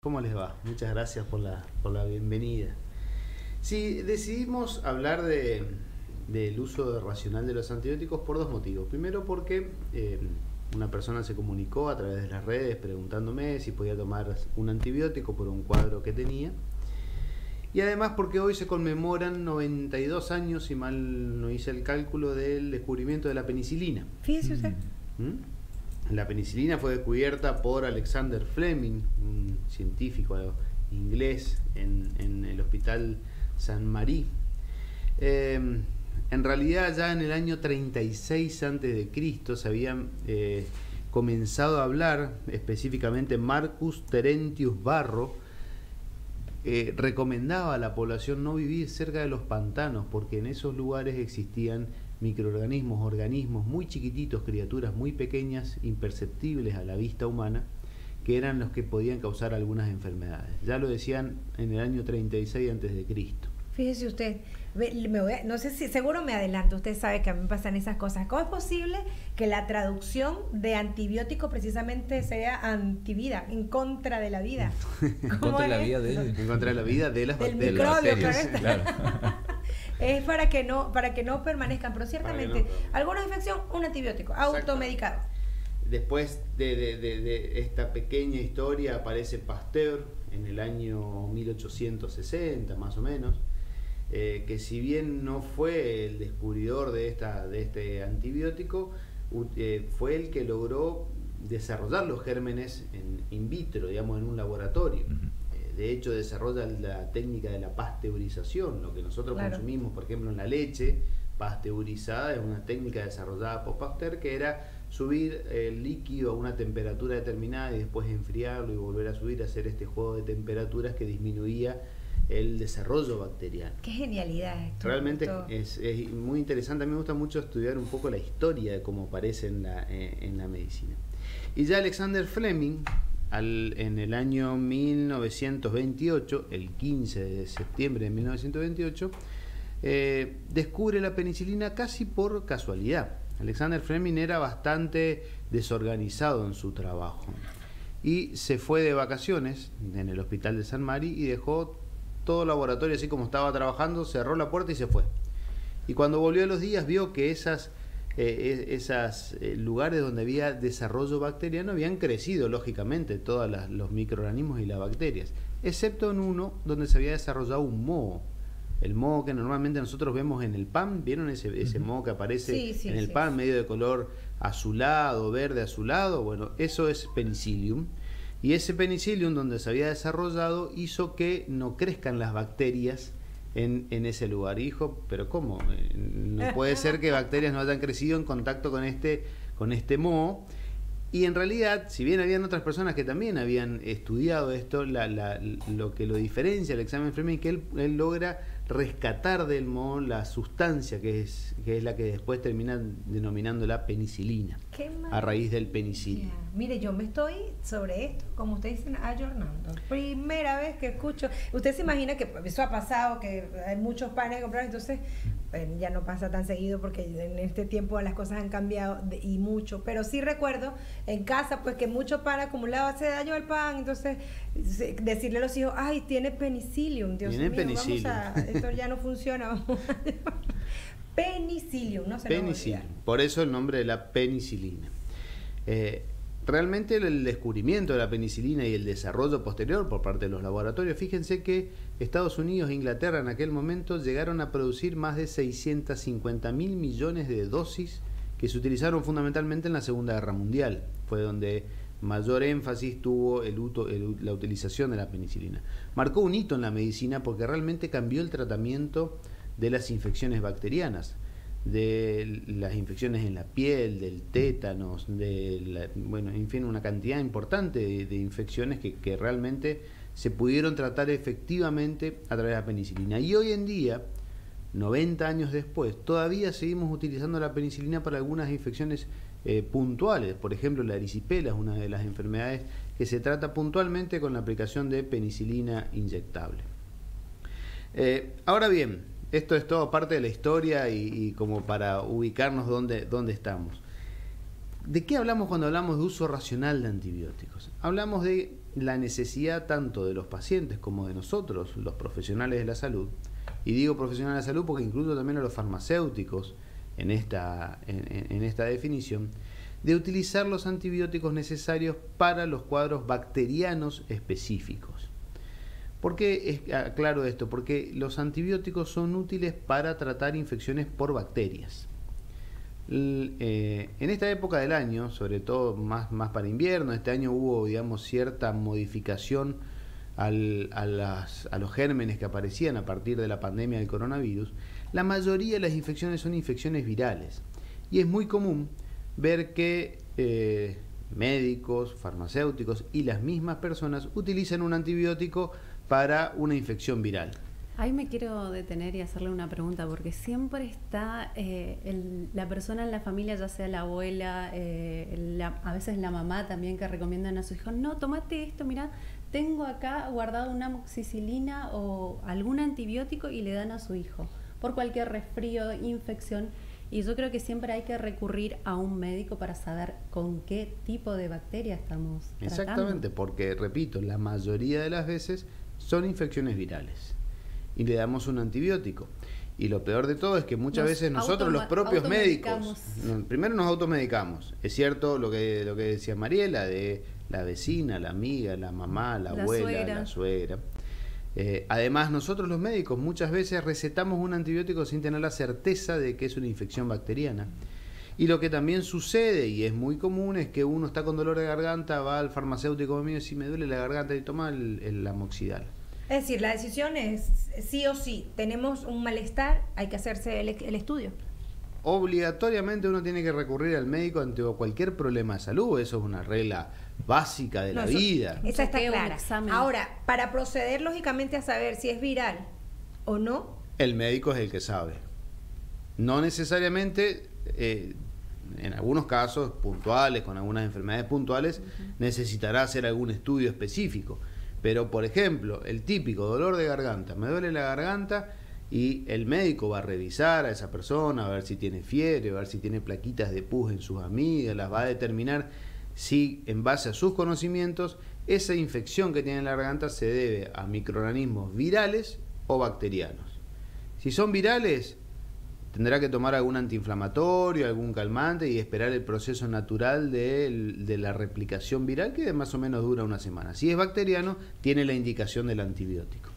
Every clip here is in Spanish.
¿Cómo les va? Muchas gracias por la bienvenida. Sí, decidimos hablar del uso racional de los antibióticos por dos motivos. Primero porque una persona se comunicó a través de las redes preguntándome si podía tomar un antibiótico por un cuadro que tenía. Y además porque hoy se conmemoran 92 años, si mal no hice el cálculo, del descubrimiento de la penicilina. Fíjese usted. La penicilina fue descubierta por Alexander Fleming, un científico inglés en el Hospital Saint Marie. En realidad ya en el año 36 a.C. se habían comenzado a hablar, específicamente Marcus Terentius Varro, recomendaba a la población no vivir cerca de los pantanos porque en esos lugares existían microorganismos, organismos muy chiquititos, criaturas muy pequeñas, imperceptibles a la vista humana, que eran los que podían causar algunas enfermedades. Ya lo decían en el año 36 a.C. Fíjese usted, no sé si, seguro me adelanto, usted sabe que a mí me pasan esas cosas. ¿Cómo es posible que la traducción de antibiótico precisamente sea antivida, en contra de la vida? En contra de la vida de ellos. En contra de la vida de las bacterias. Claro. Es para que no permanezcan, pero ciertamente alguna infección, un antibiótico, automedicado. Después de esta pequeña historia aparece Pasteur en el año 1860 más o menos, que si bien no fue el descubridor de este antibiótico, fue el que logró desarrollar los gérmenes in vitro, digamos, en un laboratorio. De hecho, desarrolla la técnica de la pasteurización, lo que nosotros consumimos, por ejemplo, en la leche pasteurizada, es una técnica desarrollada por Pasteur, que era subir el líquido a una temperatura determinada y después enfriarlo y volver a subir, hacer este juego de temperaturas que disminuía el desarrollo bacteriano. ¡Qué genialidad esto! Realmente es muy interesante. A mí me gusta mucho estudiar un poco la historia de cómo aparece en la medicina. Y ya Alexander Fleming, en el año 1928, el 15 de septiembre de 1928, descubre la penicilina casi por casualidad. Alexander Fleming era bastante desorganizado en su trabajo y se fue de vacaciones en el Hospital de Saint Marie y dejó todo el laboratorio así como estaba trabajando, cerró la puerta y se fue. Y cuando volvió a los días vio que esos lugares donde había desarrollo bacteriano habían crecido lógicamente todos los microorganismos y las bacterias, excepto en uno donde se había desarrollado un moho. El moho que normalmente nosotros vemos en el pan, ¿vieron ese moho que aparece en el pan, medio de color azulado, verde azulado? Bueno, eso es penicillium. Y ese penicillium donde se había desarrollado hizo que no crezcan las bacterias en ese lugar. Hijo, pero ¿cómo? No puede ser que bacterias no hayan crecido en contacto con este moho. Y en realidad, si bien habían otras personas que también habían estudiado esto, lo que lo diferencia el examen Fleming es que él logra rescatar del moho la sustancia que es la que después terminan denominando la penicilina, a raíz del penicilio. Mire, yo me estoy sobre esto, como ustedes dicen, ayornando. Primera vez que escucho. Usted se imagina que eso ha pasado, que hay muchos panes que comprar, entonces ya no pasa tan seguido porque en este tiempo las cosas han cambiado y mucho, pero sí recuerdo en casa pues que mucho pan acumulado hace daño al pan, entonces decirle a los hijos, ay, tiene penicillium, Dios mío, penicillium. esto ya no funciona. Penicillium, no se lo olvida. Por eso el nombre de la penicilina. Realmente el descubrimiento de la penicilina y el desarrollo posterior por parte de los laboratorios, fíjense que Estados Unidos e Inglaterra en aquel momento llegaron a producir más de 650.000 millones de dosis que se utilizaron fundamentalmente en la Segunda Guerra Mundial. Fue donde mayor énfasis tuvo la utilización de la penicilina. Marcó un hito en la medicina porque realmente cambió el tratamiento de las infecciones bacterianas, de las infecciones en la piel, del tétanos, en fin, una cantidad importante de infecciones que realmente se pudieron tratar efectivamente a través de la penicilina. Y hoy en día, 90 años después, todavía seguimos utilizando la penicilina para algunas infecciones puntuales. Por ejemplo, la erisipela es una de las enfermedades que se trata puntualmente con la aplicación de penicilina inyectable. Ahora bien, esto es todo parte de la historia y como para ubicarnos dónde estamos. ¿De qué hablamos cuando hablamos de uso racional de antibióticos? Hablamos de la necesidad tanto de los pacientes como de nosotros, los profesionales de la salud, y digo profesionales de la salud porque incluyo también a los farmacéuticos en esta definición, de utilizar los antibióticos necesarios para los cuadros bacterianos específicos. ¿Por qué aclaro esto? Porque los antibióticos son útiles para tratar infecciones por bacterias. En esta época del año, sobre todo más para invierno, este año hubo, digamos, cierta modificación a los gérmenes que aparecían a partir de la pandemia del coronavirus. La mayoría de las infecciones son infecciones virales y es muy común ver que médicos, farmacéuticos y las mismas personas utilizan un antibiótico para una infección viral. Ahí me quiero detener y hacerle una pregunta, porque siempre está la persona en la familia, ya sea la abuela, a veces la mamá también, que recomiendan a su hijo, no, tomate esto, mirá, tengo acá guardado una amoxicilina o algún antibiótico, y le dan a su hijo por cualquier resfrío, infección. Y yo creo que siempre hay que recurrir a un médico para saber con qué tipo de bacteria estamos tratando. Exactamente, porque, repito, la mayoría de las veces son infecciones virales y le damos un antibiótico. Y lo peor de todo es que muchas veces nosotros, los propios médicos, primero nos automedicamos. Es cierto lo que decía Mariela, de la vecina, la amiga, la mamá, la abuela, la suegra. Además, nosotros los médicos muchas veces recetamos un antibiótico sin tener la certeza de que es una infección bacteriana. Y lo que también sucede, y es muy común, es que uno está con dolor de garganta, va al farmacéutico mío y dice, me duele la garganta, y toma el amoxidal. Es decir, la decisión es sí o sí. Tenemos un malestar, hay que hacerse el estudio. Obligatoriamente uno tiene que recurrir al médico ante cualquier problema de salud. Eso es una regla básica de la vida. Esa está clara. Ahora, para proceder lógicamente a saber si es viral o no, el médico es el que sabe. No necesariamente, en algunos casos puntuales, con algunas enfermedades puntuales, necesitará hacer algún estudio específico. Pero, por ejemplo, el típico dolor de garganta, me duele la garganta, y el médico va a revisar a esa persona, a ver si tiene fiebre, a ver si tiene plaquitas de pus en sus amígdalas, va a determinar si, en base a sus conocimientos, esa infección que tiene en la garganta se debe a microorganismos virales o bacterianos. Si son virales, tendrá que tomar algún antiinflamatorio, algún calmante y esperar el proceso natural de la replicación viral, que más o menos dura una semana. Si es bacteriano, tiene la indicación del antibiótico.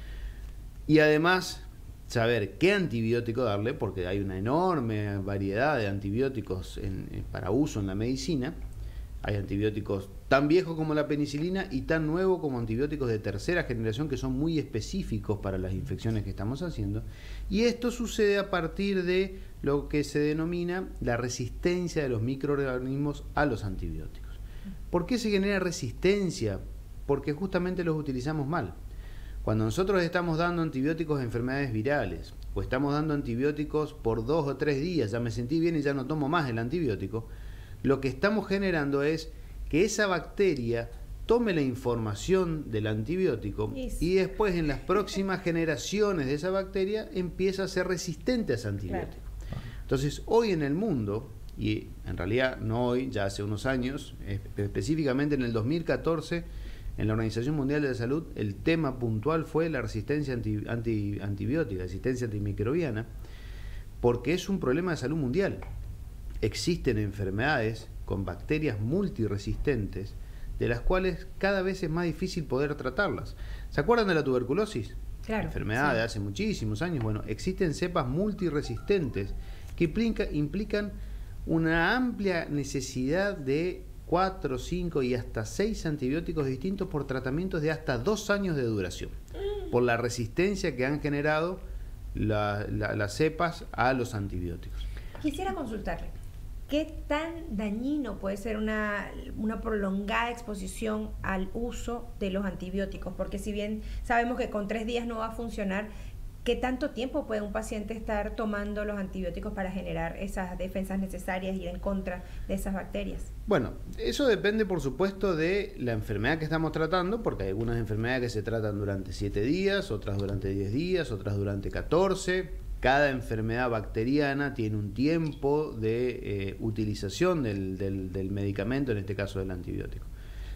Y además, saber qué antibiótico darle, porque hay una enorme variedad de antibióticos para uso en la medicina. Hay antibióticos tan viejos como la penicilina y tan nuevos como antibióticos de tercera generación, que son muy específicos para las infecciones que estamos haciendo. Y esto sucede a partir de lo que se denomina la resistencia de los microorganismos a los antibióticos. ¿Por qué se genera resistencia? Porque justamente los utilizamos mal. Cuando nosotros estamos dando antibióticos a enfermedades virales, o estamos dando antibióticos por 2 o 3 días, ya me sentí bien y ya no tomo más el antibiótico, lo que estamos generando es que esa bacteria tome la información del antibiótico y después, en las próximas generaciones de esa bacteria, empieza a ser resistente a ese antibiótico. Claro. Entonces, hoy en el mundo, y en realidad no hoy, ya hace unos años, específicamente en el 2014, en la Organización Mundial de la Salud, el tema puntual fue la resistencia antibiótica, resistencia antimicrobiana, porque es un problema de salud mundial. Existen enfermedades con bacterias multiresistentes, de las cuales cada vez es más difícil poder tratarlas. ¿Se acuerdan de la tuberculosis? Claro. Enfermedad de hace muchísimos años. Bueno, existen cepas multiresistentes que implican una amplia necesidad de 4, 5 y hasta 6 antibióticos distintos por tratamientos de hasta 2 años de duración, por la resistencia que han generado las cepas a los antibióticos. Quisiera consultarle, ¿qué tan dañino puede ser una prolongada exposición al uso de los antibióticos? Porque si bien sabemos que con 3 días no va a funcionar, ¿qué tanto tiempo puede un paciente estar tomando los antibióticos para generar esas defensas necesarias y ir en contra de esas bacterias? Bueno, eso depende, por supuesto, de la enfermedad que estamos tratando, porque hay algunas enfermedades que se tratan durante 7 días, otras durante 10 días, otras durante 14. Cada enfermedad bacteriana tiene un tiempo de utilización del medicamento, en este caso del antibiótico.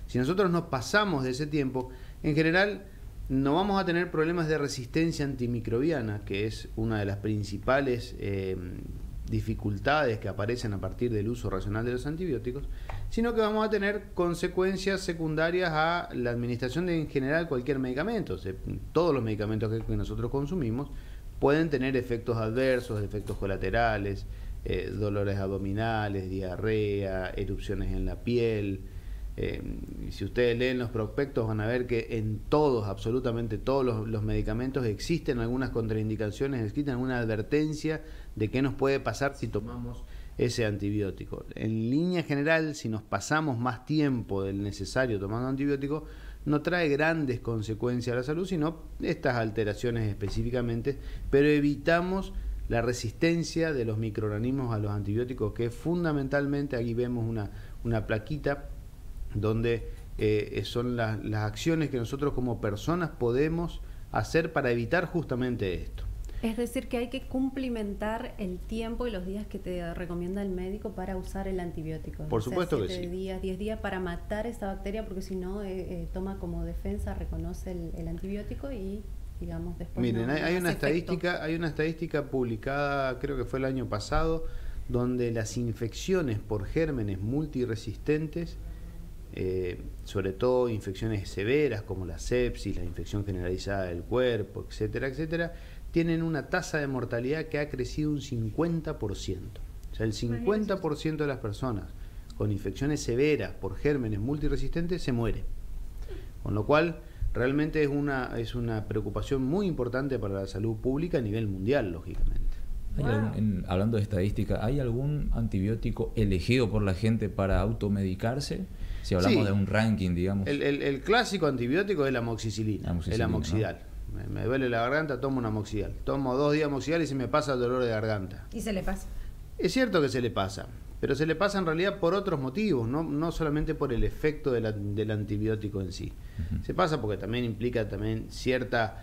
Si nosotros nos pasamos de ese tiempo, en general no vamos a tener problemas de resistencia antimicrobiana, que es una de las principales dificultades que aparecen a partir del uso racional de los antibióticos, sino que vamos a tener consecuencias secundarias a la administración de en general cualquier medicamento. O sea, todos los medicamentos que nosotros consumimos pueden tener efectos adversos, efectos colaterales, dolores abdominales, diarrea, erupciones en la piel. Si ustedes leen los prospectos van a ver que en todos, absolutamente todos los medicamentos existen algunas contraindicaciones, existen alguna advertencia de qué nos puede pasar si tomamos ese antibiótico. En línea general, si nos pasamos más tiempo del necesario tomando antibiótico, no trae grandes consecuencias a la salud, sino estas alteraciones específicamente, pero evitamos la resistencia de los microorganismos a los antibióticos, que fundamentalmente, aquí vemos una plaquita donde son las acciones que nosotros como personas podemos hacer para evitar justamente esto. Es decir, que hay que cumplimentar el tiempo y los días que te recomienda el médico para usar el antibiótico. Por supuesto que sí. 7 días, 10 días para matar esta bacteria, porque si no, toma como defensa, reconoce el antibiótico y, digamos, después. Miren, no hay una hace efecto. hay una estadística publicada, creo que fue el año pasado, donde las infecciones por gérmenes multiresistentes, sobre todo infecciones severas como la sepsis, la infección generalizada del cuerpo, etcétera, etcétera, tienen una tasa de mortalidad que ha crecido un 50%. O sea, el 50% de las personas con infecciones severas por gérmenes multiresistentes se muere. Con lo cual, realmente es una preocupación muy importante para la salud pública a nivel mundial, lógicamente. Hablando de estadística, ¿hay algún antibiótico elegido por la gente para automedicarse? Si hablamos Sí. de un ranking, digamos. El clásico antibiótico es la amoxicilina, el amoxidal. ¿No? Me duele la garganta, tomo un amoxidal. Tomo 2 días amoxidal y se me pasa el dolor de garganta. Y se le pasa. Es cierto que se le pasa, pero se le pasa en realidad por otros motivos, no solamente por el efecto del antibiótico en sí. Se pasa porque también implica también cierta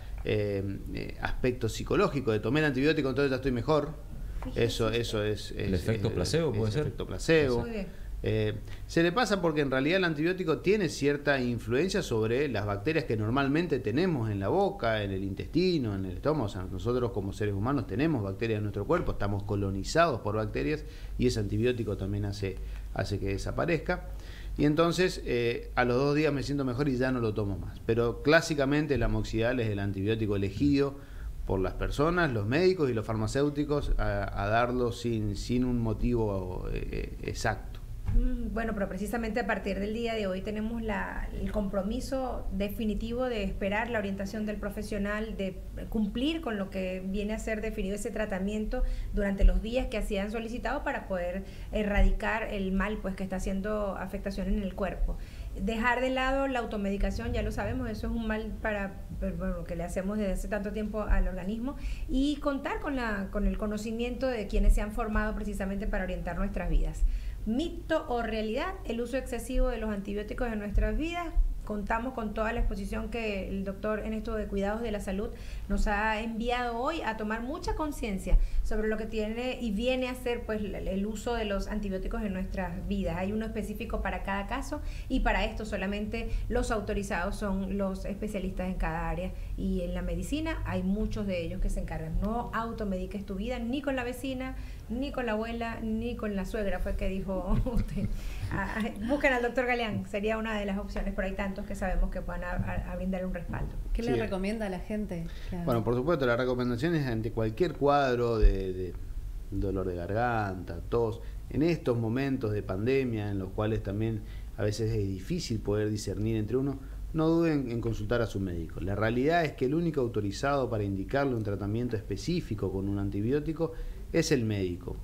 aspecto psicológico de tomar el antibiótico, entonces ya estoy mejor. Eso es el efecto placebo, puede ser. Efecto placebo. Muy bien. Se le pasa porque en realidad el antibiótico tiene cierta influencia sobre las bacterias que normalmente tenemos en la boca, en el intestino, en el estómago. O sea, nosotros como seres humanos tenemos bacterias en nuestro cuerpo, estamos colonizados por bacterias y ese antibiótico también hace que desaparezca. Y entonces a los 2 días me siento mejor y ya no lo tomo más. Pero clásicamente el amoxidal es el antibiótico elegido por las personas, los médicos y los farmacéuticos a darlo sin un motivo exacto. Bueno, pero precisamente a partir del día de hoy tenemos el compromiso definitivo de esperar la orientación del profesional, de cumplir con lo que viene a ser definido ese tratamiento durante los días que así han solicitado para poder erradicar el mal pues que está haciendo afectación en el cuerpo. Dejar de lado la automedicación, ya lo sabemos, eso es un mal bueno, que le hacemos desde hace tanto tiempo al organismo, y contar con el conocimiento de quienes se han formado precisamente para orientar nuestras vidas. ¿Mito o realidad el uso excesivo de los antibióticos en nuestras vidas? Contamos con toda la exposición que el doctor en esto de cuidados de la salud nos ha enviado hoy a tomar mucha conciencia sobre lo que tiene y viene a ser pues el uso de los antibióticos en nuestras vidas. Hay uno específico para cada caso y para esto solamente los autorizados son los especialistas en cada área, y en la medicina hay muchos de ellos que se encargan. No automediques tu vida ni con la vecina, ni con la abuela, ni con la suegra, fue que dijo usted. Busquen al doctor Galeán, sería una de las opciones, pero hay tantos que sabemos que puedan a brindar un respaldo. ¿Qué le recomienda a la gente? Bueno, por supuesto, la recomendación es ante cualquier cuadro de dolor de garganta, tos, en estos momentos de pandemia en los cuales también a veces es difícil poder discernir entre uno, no duden en consultar a su médico. La realidad es que el único autorizado para indicarle un tratamiento específico con un antibiótico es el médico.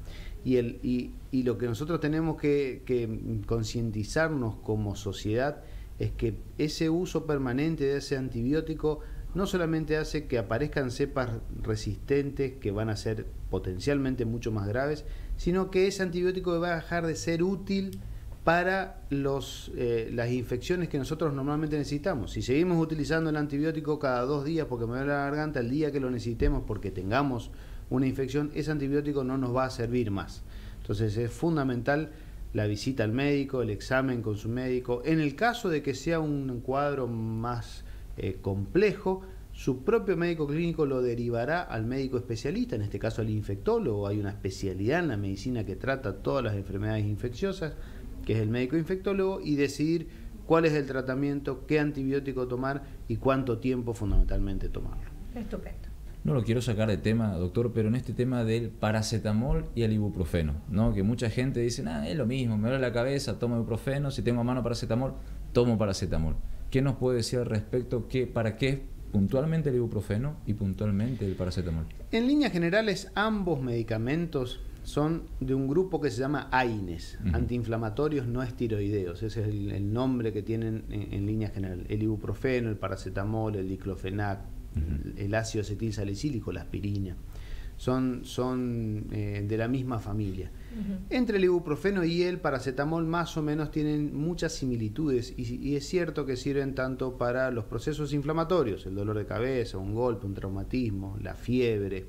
Y lo que nosotros tenemos que concientizarnos como sociedad es que ese uso permanente de ese antibiótico no solamente hace que aparezcan cepas resistentes que van a ser potencialmente mucho más graves, sino que ese antibiótico va a dejar de ser útil para las infecciones que nosotros normalmente necesitamos. Si seguimos utilizando el antibiótico cada 2 días porque me duele la garganta, el día que lo necesitemos porque tengamos una infección, ese antibiótico no nos va a servir más. Entonces es fundamental la visita al médico, el examen con su médico. En el caso de que sea un cuadro más complejo, su propio médico clínico lo derivará al médico especialista, en este caso al infectólogo. Hay una especialidad en la medicina que trata todas las enfermedades infecciosas, que es el médico infectólogo, y decidir cuál es el tratamiento, qué antibiótico tomar y cuánto tiempo fundamentalmente tomarlo. Estupendo. No lo quiero sacar de tema, doctor, pero en este tema del paracetamol y el ibuprofeno, ¿no? Que mucha gente dice, es lo mismo, me duele la cabeza, tomo ibuprofeno, si tengo a mano paracetamol, tomo paracetamol. ¿Qué nos puede decir al respecto? ¿Para qué puntualmente el ibuprofeno y puntualmente el paracetamol? En líneas generales, ambos medicamentos son de un grupo que se llama AINES, antiinflamatorios no esteroideos. Ese es el nombre que tienen en líneas generales. El ibuprofeno, el paracetamol, el diclofenac, el ácido acetil salicílico, la aspirina. Son de la misma familia. Entre el ibuprofeno y el paracetamol más o menos tienen muchas similitudes y es cierto que sirven tanto para los procesos inflamatorios, el dolor de cabeza, un golpe, un traumatismo, la fiebre.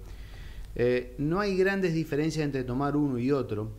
No hay grandes diferencias entre tomar uno y otro.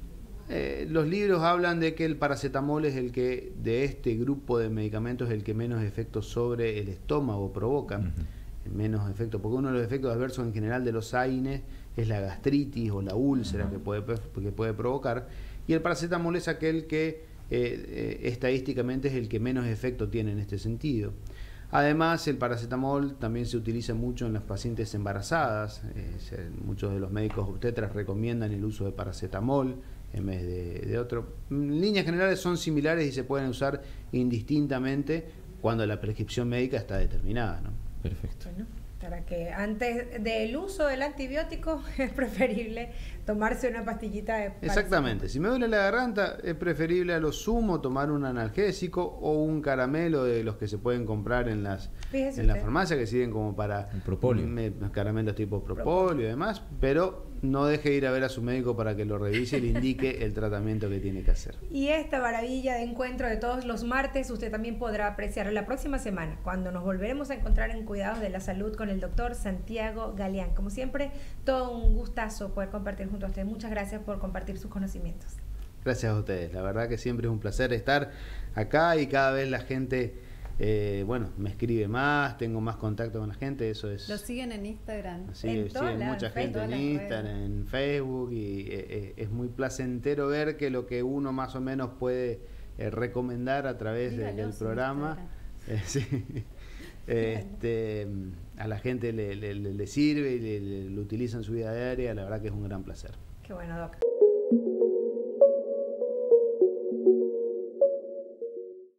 Los libros hablan de que el paracetamol es el que, de este grupo de medicamentos, es el que menos efectos sobre el estómago provoca. Menos efectos, porque uno de los efectos adversos en general de los AINES es la gastritis o la úlcera que puede provocar, y el paracetamol es aquel que estadísticamente es el que menos efecto tiene en este sentido. Además, el paracetamol también se utiliza mucho en las pacientes embarazadas. Muchos de los médicos obstetras recomiendan el uso de paracetamol en vez de otro. En líneas generales son similares y se pueden usar indistintamente cuando la prescripción médica está determinada, ¿no? Perfecto. Bueno, para que antes del uso del antibiótico es preferible tomarse una pastillita de paracetamol. Exactamente. Si me duele la garganta, es preferible a lo sumo tomar un analgésico o un caramelo de los que se pueden comprar en la farmacia, que sirven como para el propóleo. Caramelos tipo propóleo y demás, pero no deje de ir a ver a su médico para que lo revise y le indique el tratamiento que tiene que hacer. Y esta maravilla de encuentro de todos los martes usted también podrá apreciar la próxima semana, cuando nos volveremos a encontrar en Cuidados de la Salud con el doctor Santiago Galeán. Como siempre, todo un gustazo poder compartir junto a usted. Muchas gracias por compartir sus conocimientos. Gracias a ustedes. La verdad que siempre es un placer estar acá y cada vez la gente me escribe más, tengo más contacto con la gente, eso es... Lo siguen en Instagram. Sí, mucha gente en Instagram, en Facebook, y es muy placentero ver que lo que uno más o menos puede recomendar a través del programa, a la gente le sirve y lo utiliza en su vida diaria. La verdad que es un gran placer. Qué bueno, Doc.